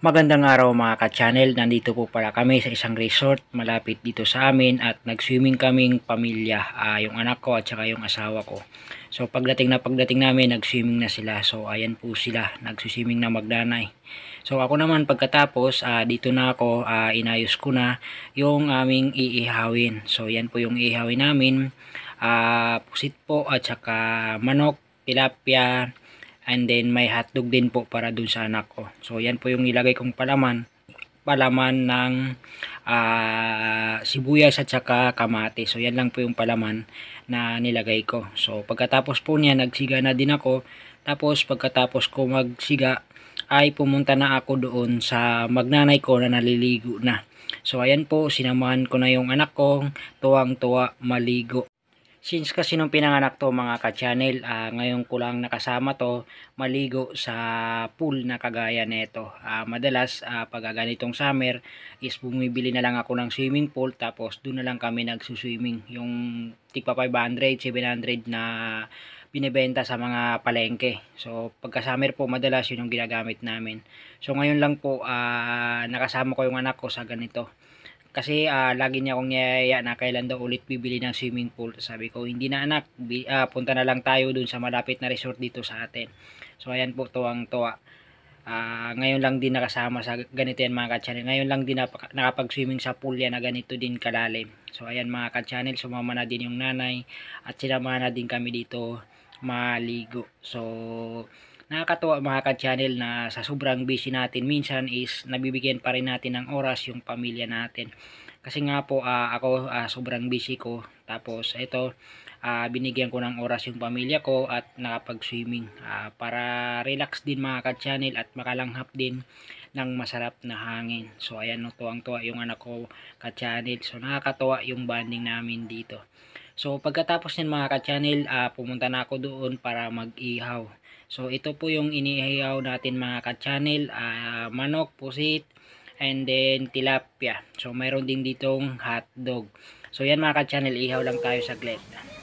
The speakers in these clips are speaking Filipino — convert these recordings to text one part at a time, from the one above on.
Magandang araw mga ka-channel, nandito po pala kami sa isang resort malapit dito sa amin at nag-swimming kaming pamilya, yung anak ko at saka yung asawa ko. So pagdating namin nag-swimming na sila, so ayan po sila, nag-swimming na magdanay. So ako naman pagkatapos dito na ako, inayos ko na yung aming iihawin. So yan po yung iihawin namin, pusit po at saka manok, tilapia, and then may hotdog din po para dun sa anak ko. So yan po yung nilagay kong palaman ng sibuyas at saka kamatis. So yan lang po yung palaman na nilagay ko. So pagkatapos po niya nagsiga na din ako. Tapos pagkatapos ko magsiga ay pumunta na ako doon sa magnanay ko na naliligo na. So ayan po, sinamahan ko na yung anak ko, tuwang-tuwa maligo. Since kasi nung pinanganak to mga ka-channel, ngayon ko lang nakasama to maligo sa pool na kagaya nito. Madalas pag ganitong summer is bumibili na lang ako ng swimming pool, tapos doon na lang kami nagsuswimming. Yung tigpa 500, 700 na binibenta sa mga palengke. So pagka summer po madalas yun yung ginagamit namin. So ngayon lang po nakasama ko yung anak ko sa ganito. Kasi lagi niya akong niyaya na kailan daw ulit bibili ng swimming pool. Sabi ko, hindi na anak, punta na lang tayo dun sa malapit na resort dito sa atin. So ayan po, tuwang-tuwa. Ngayon lang din nakasama sa ganito yan mga ka-channel. Ngayon lang din nakapag-swimming sa pool yan na ganito din kalalim. So ayan mga ka-channel, sumama na din yung nanay at sinama na din kami dito maligo. So nakakatuwa mga ka-channel na sa sobrang busy natin minsan is nabibigyan pa rin natin ng oras yung pamilya natin. Kasi nga po ako sobrang busy ko, tapos ito binigyan ko ng oras yung pamilya ko at nakapag-swimming para relax din mga ka-channel at makalanghap din ng masarap na hangin. So ayan, no, tuwang-tuwa yung anak ko ka-channel. So nakakatuwa yung bonding namin dito. So pagkatapos niyan mga ka-channel, pumunta na ako doon para mag-ihaw. So ito po yung inihaw natin mga ka-channel, manok, pusit, and then tilapia. So mayroon din ditong hotdog. So yan mga ka-channel, ihaw lang tayo saglit.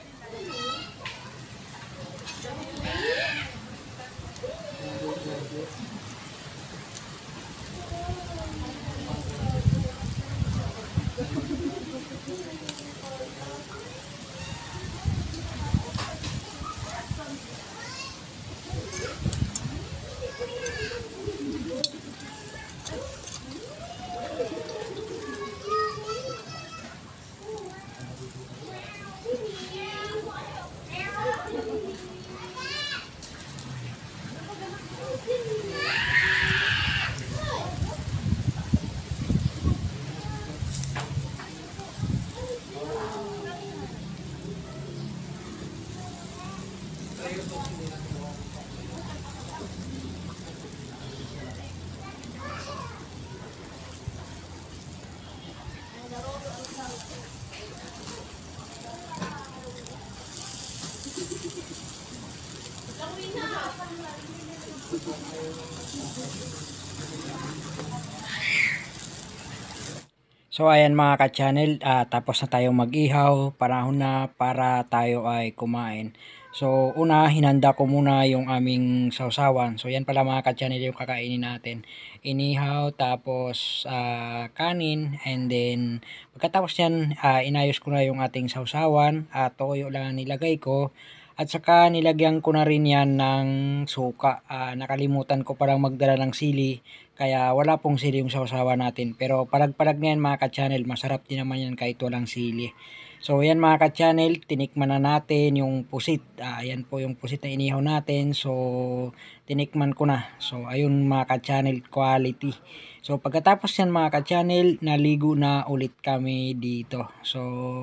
So ayan mga ka-channel, tapos na tayo mag-ihaw, panahon na para tayo ay kumain. So una, hinanda ko muna yung aming sausawan. So yan pala mga ka-channel yung kakainin natin. Inihaw, tapos kanin, and then pagkatapos yan, inayos ko na yung ating sausawan. Toyo lang nilagay ko. At saka nilagyan ko na rin yan ng suka. Nakalimutan ko palang magdala ng sili. Kaya wala pong sili yung sausawan natin. Pero palag-palag na yan mga ka-channel. Masarap din naman yan kahit walang sili. So yan mga ka-channel, tinikman na natin yung pusit. Ayan po yung pusit na inihaw natin. So tinikman ko na. So ayun mga ka-channel, quality. So pagkatapos yan mga ka-channel, naligo na ulit kami dito. So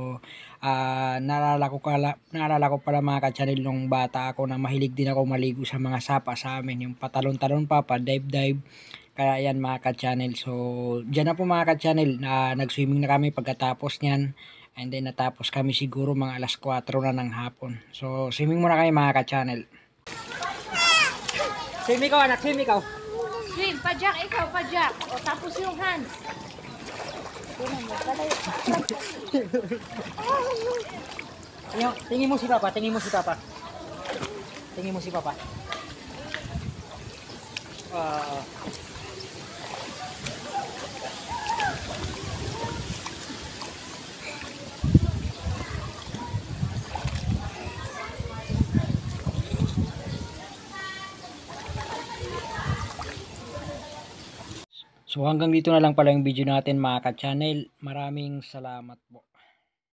naalala ko pala mga ka-channel nung bata ako na mahilig din ako maligo sa mga sapa sa amin. Yung patalon-talon pa, pa-dive-dive. Kaya yan mga ka-channel. So dyan na po mga ka-channel, nag-swimming na kami pagkatapos nyan. And then natapos kami siguro mga alas 4 na ng hapon. So swimming muna kami mga ka-channel. Swim ikaw anak, swim ikaw. Swim, pajak ikaw, pajak. O tapos yung hands. Tingin mo si Papa, tingin mo si Papa. Tingin mo si Papa. So hanggang dito na lang pala yung video natin mga ka-channel. Maraming salamat po.